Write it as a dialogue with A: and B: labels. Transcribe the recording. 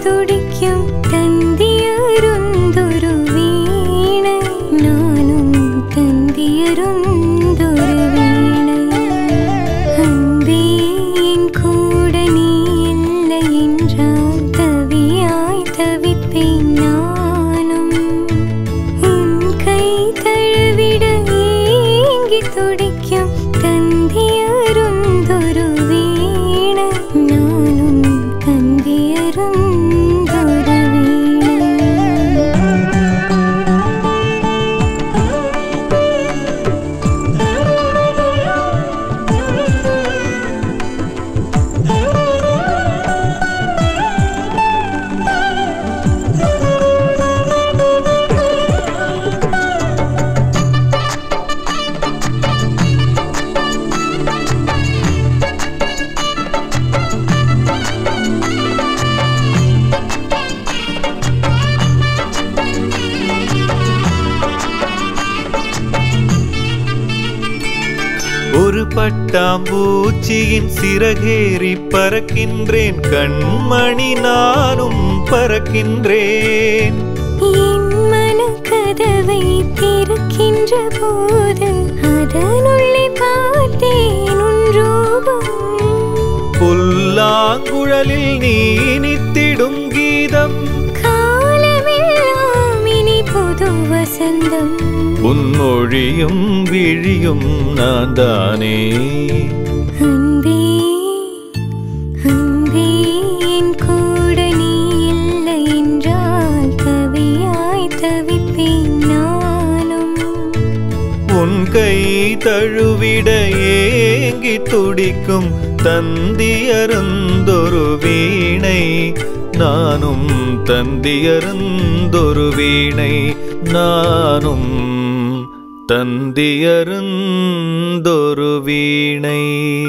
A: തുടിക്കും തന്തിയരുന്തൊരു വീണ നാനും തന്തിയരുന്തൊരു വീണ അമ്പേ N കൂടെ നീ ഇല്ല என்றால் തവിയായി തവിപ്പേൻ നാനും ഉൻ കൈ തഴുവിട ഏങ്കി തുടിക്കും തന്തിയരുന്തൊരു വീണ നാനും തന്തിയരുന്തൊരു വീണ
B: ஒரு பட்டாம்பூச்சியின் சிறகேறி பறக்கின்றேன் கண்மணி நானும் பறக்கின்றேன்
A: என் மனக்கதவை திறக்கின்ற போது அதனுள்ளே பார்த்தேன் உன் ரூபம்
B: புல்லாங்குழலில் நீ இனித்திடும் கீதம்
A: காலமெல்லாம் இனி புது வசந்தம்
B: உன் மொழியும் விழியும் நான் தானே
A: அன்பே அன்பே என் கூட நீ இல்லை என்றால் தவியாய் தவிப்பேன் நானும்
B: உன் கை தழுவிட ஏங்கி துடிக்கும் தந்தியருந்தொரு வீணை நானும் தந்தியருந்தொரு வீணை நானும் தந்தியருந்தொரு வீணை